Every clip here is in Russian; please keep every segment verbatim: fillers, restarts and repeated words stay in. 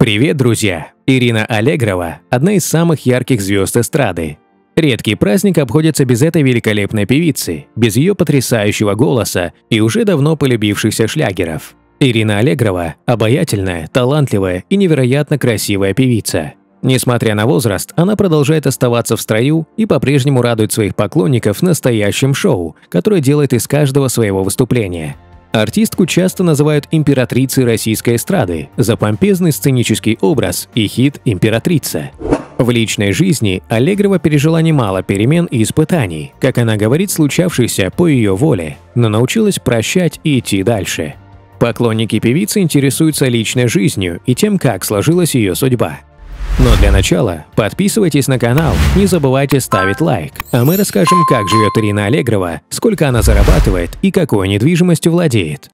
Привет, друзья! Ирина Аллегрова – одна из самых ярких звезд эстрады. Редкий праздник обходится без этой великолепной певицы, без ее потрясающего голоса и уже давно полюбившихся шлягеров. Ирина Аллегрова – обаятельная, талантливая и невероятно красивая певица. Несмотря на возраст, она продолжает оставаться в строю и по-прежнему радует своих поклонников настоящим шоу, которое делает из каждого своего выступления. Артистку часто называют императрицей российской эстрады за помпезный сценический образ и хит «Императрица». В личной жизни Аллегрова пережила немало перемен и испытаний, как она говорит, случавшихся по ее воле, но научилась прощать и идти дальше. Поклонники певицы интересуются личной жизнью и тем, как сложилась ее судьба. Но для начала подписывайтесь на канал, не забывайте ставить лайк, а мы расскажем, как живет Ирина Аллегрова, сколько она зарабатывает и какой недвижимостью владеет.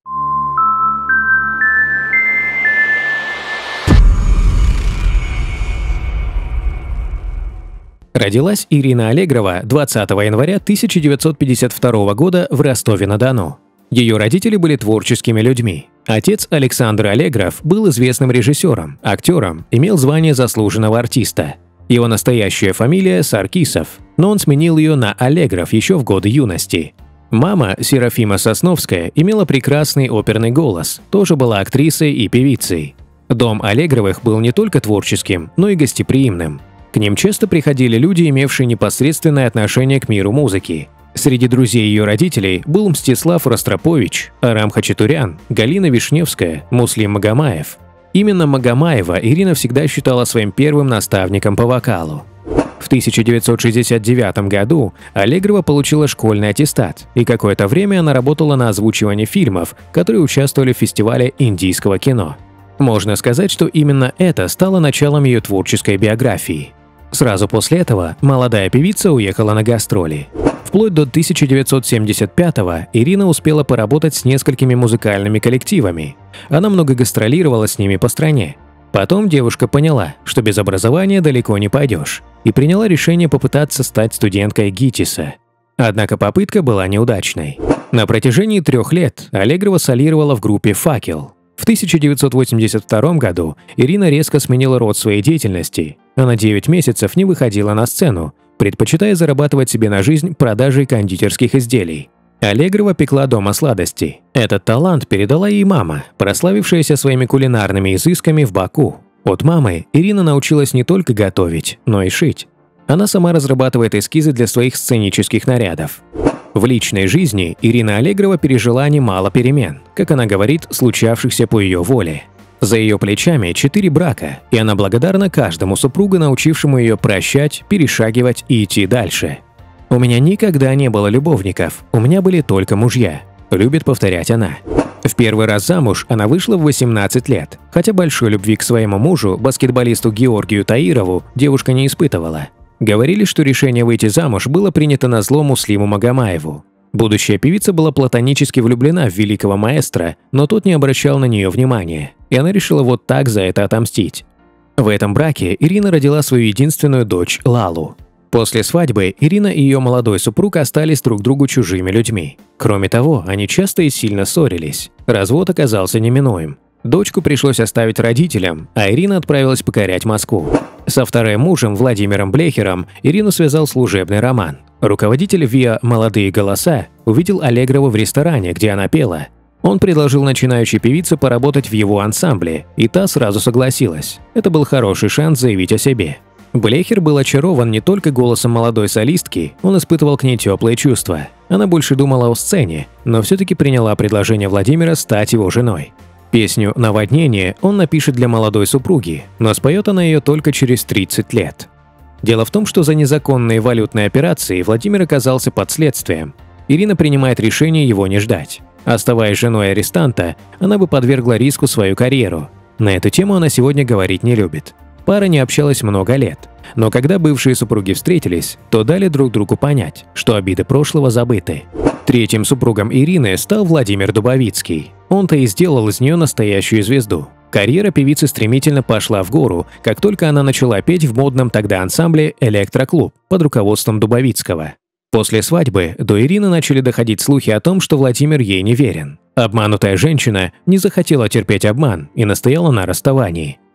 Родилась Ирина Аллегрова двадцатого января тысяча девятьсот пятьдесят второго года в Ростове-на-Дону. Ее родители были творческими людьми. Отец Александр Аллегров был известным режиссером, актером, имел звание заслуженного артиста. Его настоящая фамилия – Саркисов, но он сменил ее на Аллегров еще в годы юности. Мама, Серафима Сосновская, имела прекрасный оперный голос, тоже была актрисой и певицей. Дом Аллегровых был не только творческим, но и гостеприимным. К ним часто приходили люди, имевшие непосредственное отношение к миру музыки. Среди друзей ее родителей был Мстислав Ростропович, Арам Хачатурян, Галина Вишневская, Муслим Магомаев. Именно Магомаева Ирина всегда считала своим первым наставником по вокалу. В тысяча девятьсот шестьдесят девятом году Аллегрова получила школьный аттестат, и какое-то время она работала на озвучивании фильмов, которые участвовали в фестивале индийского кино. Можно сказать, что именно это стало началом ее творческой биографии. Сразу после этого молодая певица уехала на гастроли. Вплоть до тысяча девятьсот семьдесят пятого Ирина успела поработать с несколькими музыкальными коллективами. Она много гастролировала с ними по стране. Потом девушка поняла, что без образования далеко не пойдешь, и приняла решение попытаться стать студенткой ГИТИСа. Однако попытка была неудачной. На протяжении трех лет Аллегрова солировала в группе «Факел». В тысяча девятьсот восемьдесят втором году Ирина резко сменила род своей деятельности. Она девять месяцев не выходила на сцену, предпочитая зарабатывать себе на жизнь продажей кондитерских изделий. Аллегрова пекла дома сладости. Этот талант передала ей мама, прославившаяся своими кулинарными изысками в Баку. От мамы Ирина научилась не только готовить, но и шить. Она сама разрабатывает эскизы для своих сценических нарядов. В личной жизни Ирина Аллегрова пережила немало перемен, как она говорит, случавшихся по ее воле. За ее плечами четыре брака, и она благодарна каждому супругу, научившему ее прощать, перешагивать и идти дальше. «У меня никогда не было любовников, у меня были только мужья», – любит повторять она. В первый раз замуж она вышла в восемнадцать лет, хотя большой любви к своему мужу, баскетболисту Георгию Таирову, девушка не испытывала. Говорили, что решение выйти замуж было принято назло Муслиму Магомаеву. Будущая певица была платонически влюблена в великого маэстро, но тот не обращал на нее внимания, и она решила вот так за это отомстить. В этом браке Ирина родила свою единственную дочь Лалу. После свадьбы Ирина и ее молодой супруг остались друг другу чужими людьми. Кроме того, они часто и сильно ссорились. Развод оказался неминуем. Дочку пришлось оставить родителям, а Ирина отправилась покорять Москву. Со вторым мужем Владимиром Блехером Ирину связал служебный роман. Руководитель ВИА «Молодые голоса» увидел Аллегрову в ресторане, где она пела. Он предложил начинающей певице поработать в его ансамбле, и та сразу согласилась. Это был хороший шанс заявить о себе. Блехер был очарован не только голосом молодой солистки, он испытывал к ней теплые чувства. Она больше думала о сцене, но все-таки приняла предложение Владимира стать его женой. Песню «Наводнение» он напишет для молодой супруги, но споет она ее только через тридцать лет. Дело в том, что за незаконные валютные операции Владимир оказался под следствием. Ирина принимает решение его не ждать. Оставаясь женой арестанта, она бы подвергла риску свою карьеру. На эту тему она сегодня говорить не любит. Пара не общалась много лет, но когда бывшие супруги встретились, то дали друг другу понять, что обиды прошлого забыты. Третьим супругом Ирины стал Владимир Дубовицкий. Он-то и сделал из нее настоящую звезду. Карьера певицы стремительно пошла в гору, как только она начала петь в модном тогда ансамбле «Электроклуб» под руководством Дубовицкого. После свадьбы до Ирины начали доходить слухи о том, что Владимир ей не верен. Обманутая женщина не захотела терпеть обман и настояла на расставании.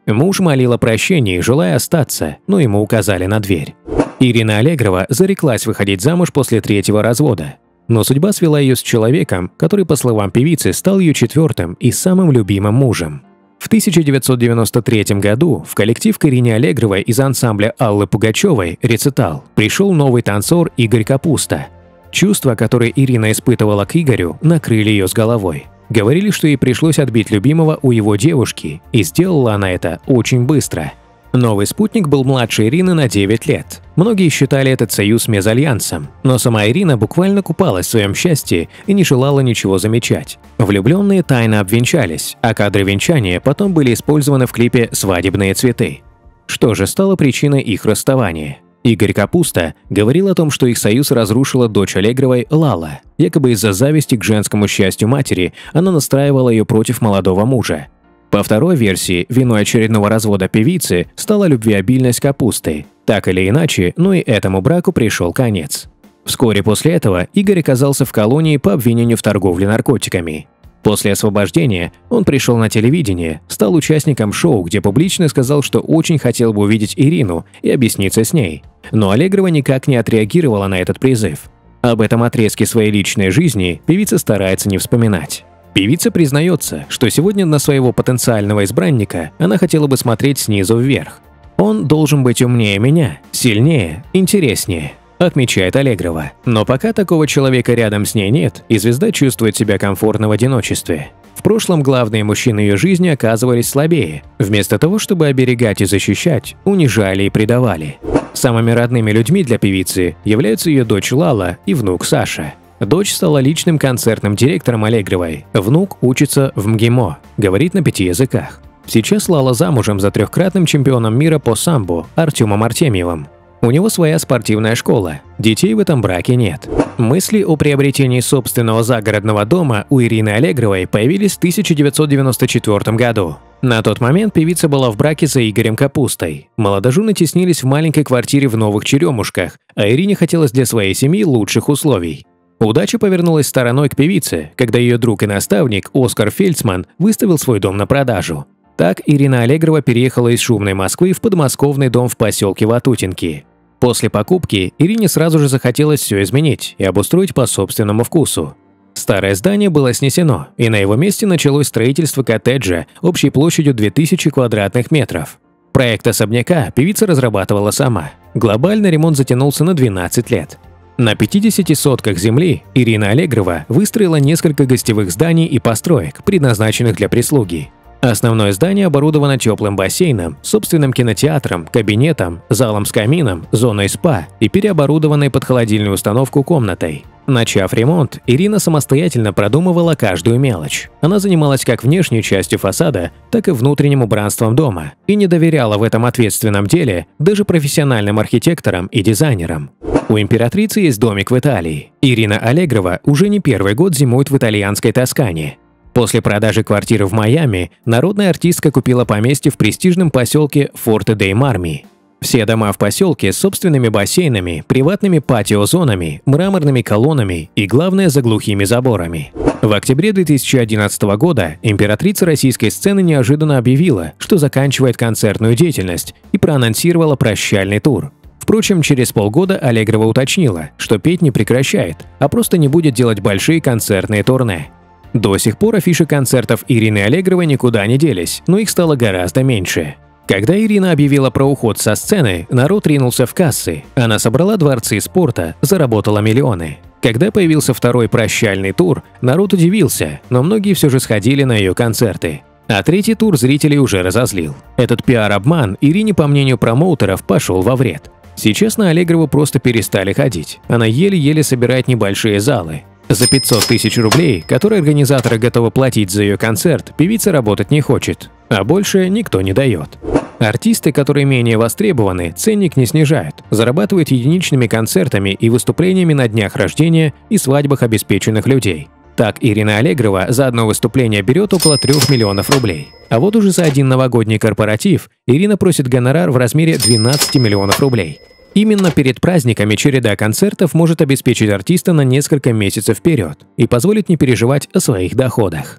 Муж молил о прощении, желая остаться, но ему указали на дверь. Ирина Аллегрова зареклась выходить замуж после третьего развода. Но судьба свела ее с человеком, который, по словам певицы, стал ее четвертым и самым любимым мужем. В тысяча девятьсот девяносто третьем году в коллектив к Ирине Аллегровой из ансамбля Аллы Пугачевой «Рецитал» пришел новый танцор Игорь Капуста. Чувства, которые Ирина испытывала к Игорю, накрыли ее с головой. Говорили, что ей пришлось отбить любимого у его девушки, и сделала она это очень быстро. Новый спутник был младше Ирины на девять лет. Многие считали этот союз мезальянсом, но сама Ирина буквально купалась в своем счастье и не желала ничего замечать. Влюбленные тайно обвенчались, а кадры венчания потом были использованы в клипе «Свадебные цветы». Что же стало причиной их расставания? Игорь Капуста говорил о том, что их союз разрушила дочь Аллегровой Лала. Якобы из-за зависти к женскому счастью матери она настраивала ее против молодого мужа. По второй версии, виной очередного развода певицы стала любвеобильность Капусты. Так или иначе, но и этому браку пришел конец. Вскоре после этого Игорь оказался в колонии по обвинению в торговле наркотиками. После освобождения он пришел на телевидение, стал участником шоу, где публично сказал, что очень хотел бы увидеть Ирину и объясниться с ней. Но Аллегрова никак не отреагировала на этот призыв. Об этом отрезке своей личной жизни певица старается не вспоминать. Певица признается, что сегодня на своего потенциального избранника она хотела бы смотреть снизу вверх. «Он должен быть умнее меня, сильнее, интереснее», отмечает Аллегрова. Но пока такого человека рядом с ней нет, и звезда чувствует себя комфортно в одиночестве. В прошлом главные мужчины ее жизни оказывались слабее. Вместо того, чтобы оберегать и защищать, унижали и предавали. Самыми родными людьми для певицы являются ее дочь Лала и внук Саша. Дочь стала личным концертным директором Аллегровой. Внук учится в МГИМО, говорит на пяти языках. Сейчас Лала замужем за трехкратным чемпионом мира по самбо Артемом Артемьевым. У него своя спортивная школа, детей в этом браке нет. Мысли о приобретении собственного загородного дома у Ирины Аллегровой появились в тысяча девятьсот девяносто четвёртом году. На тот момент певица была в браке за Игорем Капустой. Молодожены теснились в маленькой квартире в Новых Черемушках, а Ирине хотелось для своей семьи лучших условий. Удача повернулась стороной к певице, когда ее друг и наставник Оскар Фельдсман выставил свой дом на продажу. Так Ирина Аллегрова переехала из шумной Москвы в подмосковный дом в поселке Ватутинки. После покупки Ирине сразу же захотелось все изменить и обустроить по собственному вкусу. Старое здание было снесено, и на его месте началось строительство коттеджа общей площадью две тысячи квадратных метров. Проект особняка певица разрабатывала сама. Глобально ремонт затянулся на двенадцать лет. На пятидесяти сотках земли Ирина Аллегрова выстроила несколько гостевых зданий и построек, предназначенных для прислуги. Основное здание оборудовано теплым бассейном, собственным кинотеатром, кабинетом, залом с камином, зоной спа и переоборудованной под холодильную установку комнатой. Начав ремонт, Ирина самостоятельно продумывала каждую мелочь. Она занималась как внешней частью фасада, так и внутренним убранством дома и не доверяла в этом ответственном деле даже профессиональным архитекторам и дизайнерам. У императрицы есть домик в Италии. Ирина Аллегрова уже не первый год зимует в итальянской Тоскане. После продажи квартиры в Майами народная артистка купила поместье в престижном поселке Форте-дей-Марми. Все дома в поселке с собственными бассейнами, приватными патио-зонами, мраморными колоннами и, главное, за глухими заборами. В октябре две тысячи одиннадцатого года императрица российской сцены неожиданно объявила, что заканчивает концертную деятельность и проанонсировала прощальный тур. Впрочем, через полгода Аллегрова уточнила, что петь не прекращает, а просто не будет делать большие концертные турне. До сих пор афиши концертов Ирины Аллегровой никуда не делись, но их стало гораздо меньше. Когда Ирина объявила про уход со сцены, народ ринулся в кассы. Она собрала дворцы спорта, заработала миллионы. Когда появился второй прощальный тур, народ удивился, но многие все же сходили на ее концерты. А третий тур зрителей уже разозлил. Этот пиар-обман Ирине, по мнению промоутеров, пошел во вред. Сейчас на Аллегрову просто перестали ходить. Она еле-еле собирает небольшие залы. За пятьсот тысяч рублей, которые организаторы готовы платить за ее концерт, певица работать не хочет, а больше никто не дает. Артисты, которые менее востребованы, ценник не снижают, зарабатывают единичными концертами и выступлениями на днях рождения и свадьбах обеспеченных людей. Так Ирина Аллегрова за одно выступление берет около трёх миллионов рублей. А вот уже за один новогодний корпоратив Ирина просит гонорар в размере двенадцати миллионов рублей. Именно перед праздниками череда концертов может обеспечить артиста на несколько месяцев вперед и позволить не переживать о своих доходах.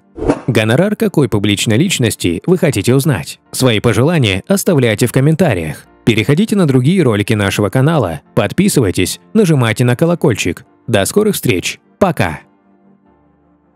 Гонорар какой публичной личности вы хотите узнать? Свои пожелания оставляйте в комментариях. Переходите на другие ролики нашего канала, подписывайтесь, нажимайте на колокольчик. До скорых встреч. Пока!